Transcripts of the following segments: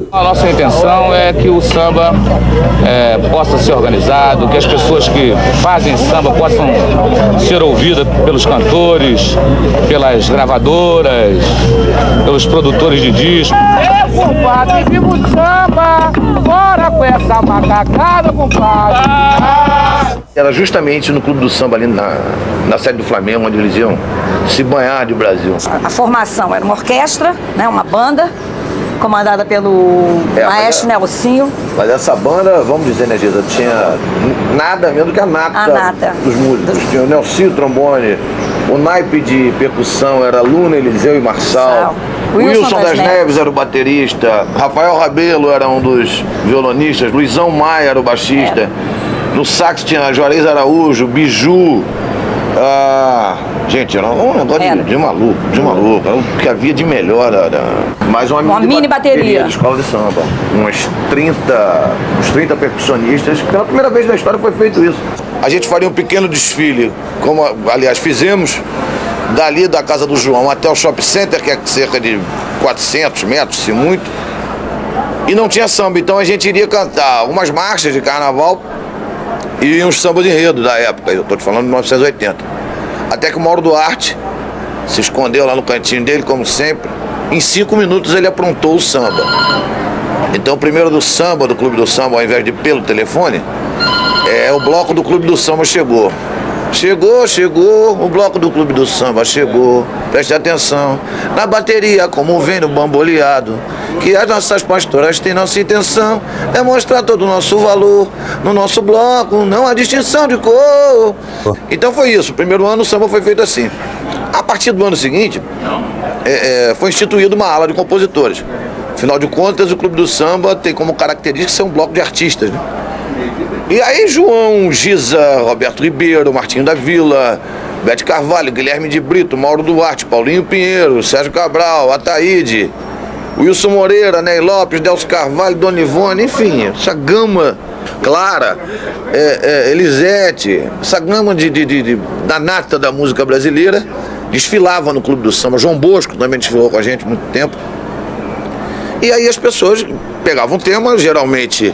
A nossa intenção é que o samba possa ser organizado, que as pessoas que fazem samba possam ser ouvidas pelos cantores, pelas gravadoras, pelos produtores de discos. Compadre, viva o samba, bora com essa macacada, compadre. Era justamente no Clube do Samba, ali na sede do Flamengo, onde eles iam se banhar de Brasil. A formação era uma orquestra, né, uma banda, comandada pelo maestro Nelsinho. Mas essa banda, vamos dizer, né, Gisa, tinha nada menos do que a nata dos músicos. Tinha o Nelsinho, trombone, o naipe de percussão era Luna, Eliseu e Marçal. Wilson das Neves era o baterista, Rafael Rabelo era um dos violonistas, Luizão Maia era o baixista. No sax tinha Juarez Araújo, Biju. Gente, era um negócio de maluco, era o que havia de melhor. Mais uma mini bateria de escola de samba. Uns 30 percussionistas. Pela primeira vez na história foi feito isso. A gente faria um pequeno desfile, como aliás fizemos, dali da casa do João até o Shopping Center, que é cerca de 400 metros, se muito. E não tinha samba, então a gente iria cantar umas marchas de carnaval e uns sambas de enredo da época, eu estou te falando de 1980. Até que o Mauro Duarte se escondeu lá no cantinho dele, como sempre. Em 5 minutos ele aprontou o samba. Então o primeiro do samba, do Clube do Samba, ao invés de pelo telefone, o bloco do Clube do Samba chegou. Chegou, o bloco do Clube do Samba chegou, preste atenção, na bateria como vem no bamboleado, que as nossas pastoras têm nossa intenção, é mostrar todo o nosso valor, no nosso bloco, não há distinção de cor. Então foi isso, o primeiro ano o samba foi feito assim. A partir do ano seguinte, foi instituída uma ala de compositores. Afinal de contas, o Clube do Samba tem como característica ser um bloco de artistas, né? E aí João, Gisa, Roberto Ribeiro, Martinho da Vila, Bete Carvalho, Guilherme de Brito, Mauro Duarte, Paulinho Pinheiro, Sérgio Cabral, Ataíde, Wilson Moreira, Ney Lopes, Delcio Carvalho, Dona Ivone, enfim, essa gama Clara, Elisete, essa gama da nata da música brasileira, desfilava no Clube do Samba. João Bosco também desfilou com a gente há muito tempo. E aí as pessoas pegavam um tema, geralmente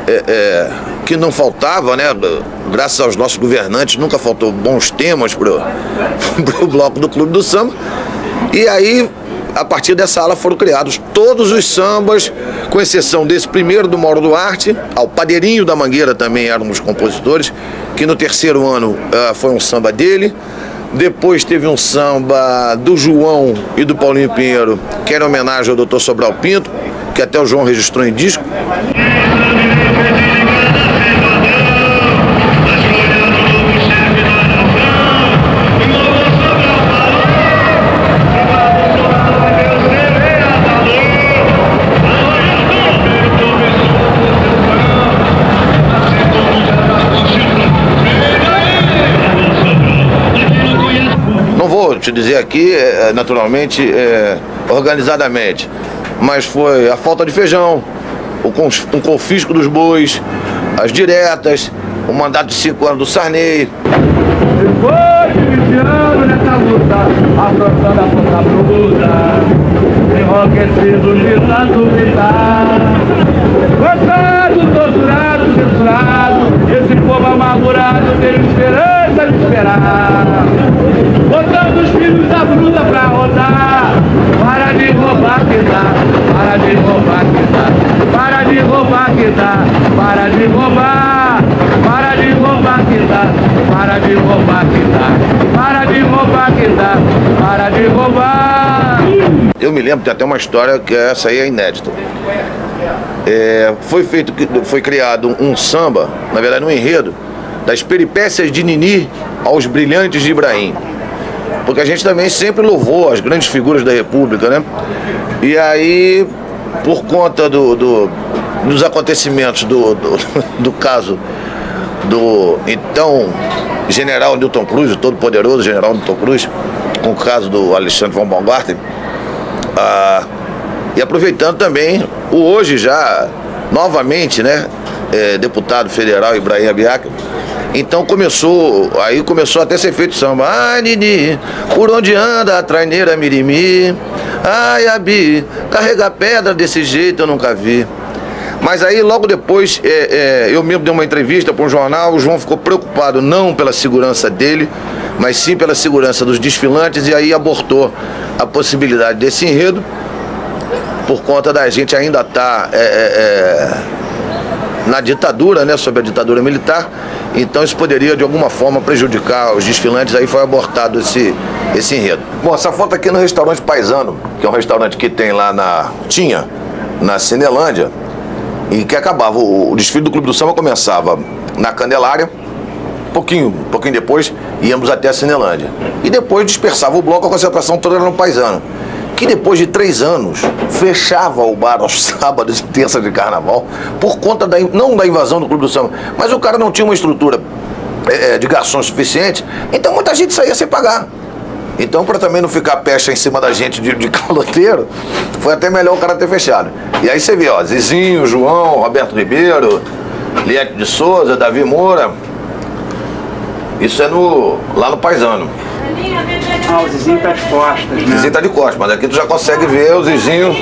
que não faltava, né? Graças aos nossos governantes, nunca faltou bons temas pro bloco do Clube do Samba. E aí, a partir dessa ala foram criados todos os sambas, com exceção desse primeiro do Mauro Duarte. O Padeirinho da Mangueira também eram os compositores, que no terceiro ano foi um samba dele. Depois teve um samba do João e do Paulinho Pinheiro, que era em homenagem ao Dr. Sobral Pinto, que até o João registrou em disco. Te dizer aqui, naturalmente, organizadamente, mas foi a falta de feijão, o confisco dos bois, as diretas, o mandato de 5 anos do Sarney. Depois de 20 anos nessa luta, afrontando a força bruta, enlouquecido de tanto gritar, gostado, torturado, censurado, esse povo amargurado tem esperança de esperar. Botando os filhos da fruta pra rodar. Para de roubar que dá, para de roubar que dá, para de roubar que dá, para de roubar, para de roubar que dá, para de roubar que dá, para de roubar que dá, para de roubar. Eu me lembro, tem até uma história que essa aí é inédita. Foi criado um samba, na verdade um enredo, das peripécias de Nini aos brilhantes de Ibrahim. Porque a gente também sempre louvou as grandes figuras da República, né? E aí, por conta dos acontecimentos do caso do então general Newton Cruz, o todo-poderoso general Newton Cruz, com o caso do Alexandre von Baumgarten, e aproveitando também o hoje já novamente, né, deputado federal Ibrahim Abiaca, Então começou até a ser feito samba. Ai, Nini, por onde anda a traineira Mirimi? Ai, Abi, carrega pedra desse jeito eu nunca vi. Mas aí logo depois, eu mesmo dei uma entrevista para um jornal, o João ficou preocupado não pela segurança dele, mas sim pela segurança dos desfilantes, e aí abortou a possibilidade desse enredo, por conta da gente ainda estar na ditadura, né, sob a ditadura militar, então isso poderia de alguma forma prejudicar os desfilantes, aí foi abortado esse enredo. Bom, essa foto aqui no restaurante Paisano, que é um restaurante que tem lá na Cinelândia, e que acabava, o desfile do Clube do Samba começava na Candelária, pouquinho depois íamos até a Cinelândia, e depois dispersava o bloco, a concentração toda era no Paisano, que depois de 3 anos fechava o bar aos sábados e terças de carnaval, por conta não da invasão do Clube do Samba, mas o cara não tinha uma estrutura de garçons suficiente, então muita gente saía sem pagar. Então, para também não ficar pecha em cima da gente de caloteiro, foi até melhor o cara ter fechado. E aí você vê, ó, Zizinho, João, Roberto Ribeiro, Liette de Souza, Davi Moura. Isso é lá no Paisano. Ah, o Zizinho tá de costas, né? O Zizinho tá de costas, mas aqui tu já consegue ver o Zizinho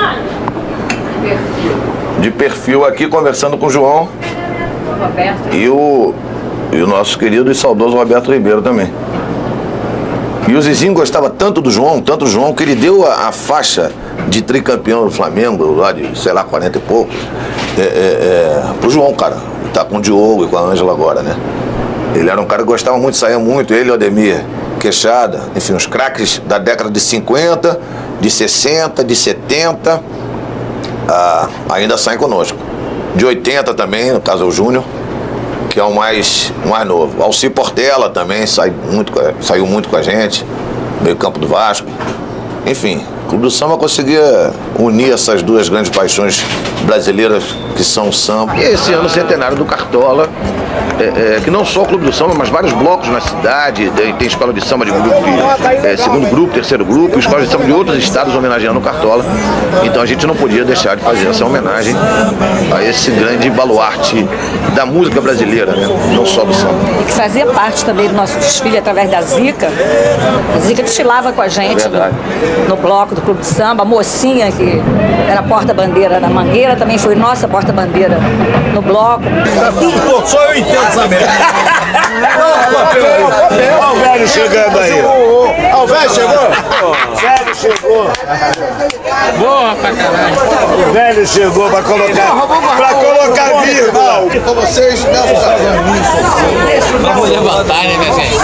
de perfil aqui, conversando com o João. E o nosso querido e saudoso Roberto Ribeiro também. E o Zizinho gostava tanto do João, que ele deu a faixa de tricampeão do Flamengo, lá de, sei lá, 40 e pouco, pro João, cara. Tá com o Diogo e com a Ângela agora, né? Ele era um cara que gostava muito, saía muito, ele e o Ademir Queixada, enfim, os craques da década de 50, de 60, de 70, ainda saem conosco. De 80 também, no caso é o Júnior, que é o mais novo. Alci Portela também saiu muito com a gente, meio campo do Vasco. Enfim, o Clube do Samba conseguia unir essas duas grandes paixões brasileiras que são o samba. E esse ano centenário do Cartola, que não só o Clube do Samba, mas vários blocos na cidade, tem escola de samba de grupo, segundo grupo, terceiro grupo, escola de samba de outros estados homenageando o Cartola. Então a gente não podia deixar de fazer essa homenagem a esse grande baluarte da música brasileira, né? Não só do samba. E que fazia parte também do nosso desfile através da Zica. A Zica desfilava com a gente no bloco do Clube de Samba. A mocinha, que era porta-bandeira da Mangueira, também foi nossa porta-bandeira no bloco. Tá tudo pouco, só eu entendo essa merda. Olha o velho chegando aí. Olha o velho chegou? O velho chegou. Boa pra caralho. O velho chegou pra colocar vírgula. Com vocês, Vamos levantar, né, minha gente?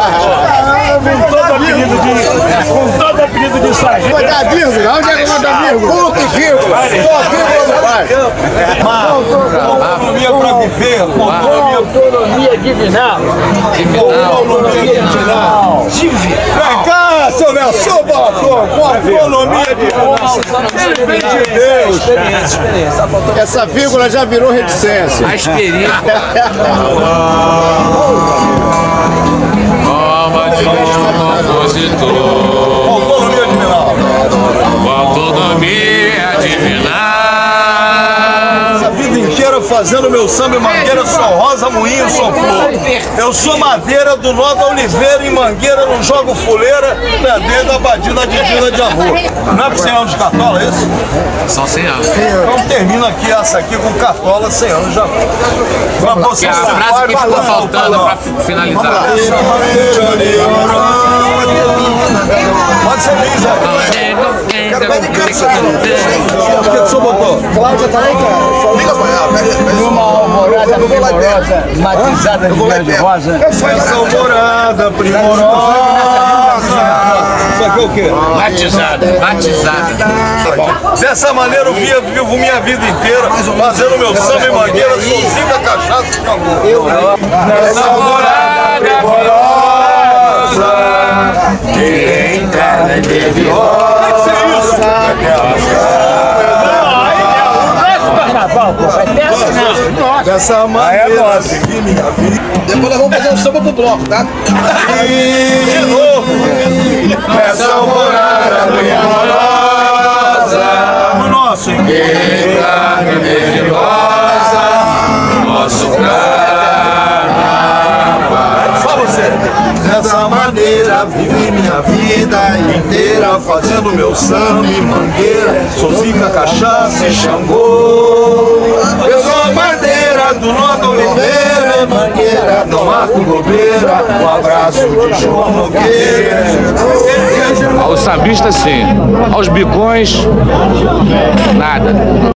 Com todo apelido de sargento. Vai dar vírgula? Onde é que vai dar vírgula? Ponto e vírgula. Só vírgula não vai. Autonomia pra viver. Autonomia divinal. Autonomia divinal. Vem cá, seu Nelson Balcão, com autonomia divinal. Ele vem de Deus. Experiência. Essa vírgula já virou reticência. A experiência. Alma de um compositor. Autonomia divinal. Autonomia divinal. Essa vida inteira fazendo meu samba em Mangueira, sou rosa, moinho, sou flor. Eu sou madeira do nó da Oliveira, em Mangueira, não jogo fuleira, dentro da badina de Dina de amor. Não é por 100 anos de Cartola, é isso? São 100 anos. Então termina aqui essa aqui com Cartola 100 anos já. Que é a frase que ficou faltando pra finalizar. Pode ser bem, Zé. O que o senhor botou? Cláudia tá aí, cara. Liga pra ela. Numa alvorada primorosa, matizada de verde rosa. Essa alvorada primorosa. Isso aqui é o quê? Batizada. Dessa maneira eu vivo minha vida inteira fazendo meu samba em Mangueira, sozinho da cachaça de amor. Nessa alvorada primorosa, que entrada de Dessa maneira, Depois nós vamos fazer um samba pro bloco, tá? de novo, essa alvorada primorosa, o nosso carne rosa, nosso carnaval. fazendo meu samba em Mangueira. Sou Zica, Cachaça e Xangô. Eu sou Madeira do Norte Oliveira, Mangueira, do Marco Bobeira. Um abraço de João Nogueira. Aos sambistas sim, aos bicões nada.